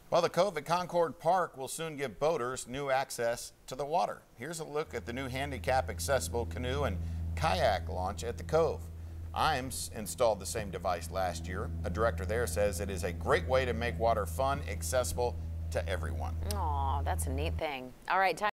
Well, the Cove at Concord Park will soon give boaters new access to the water. Here's a look at the new handicap accessible canoe and kayak launch at the Cove. IMS installed the same device last year. A director there says it is a great way to make water fun, accessible to everyone. Aw, that's a neat thing. All right, time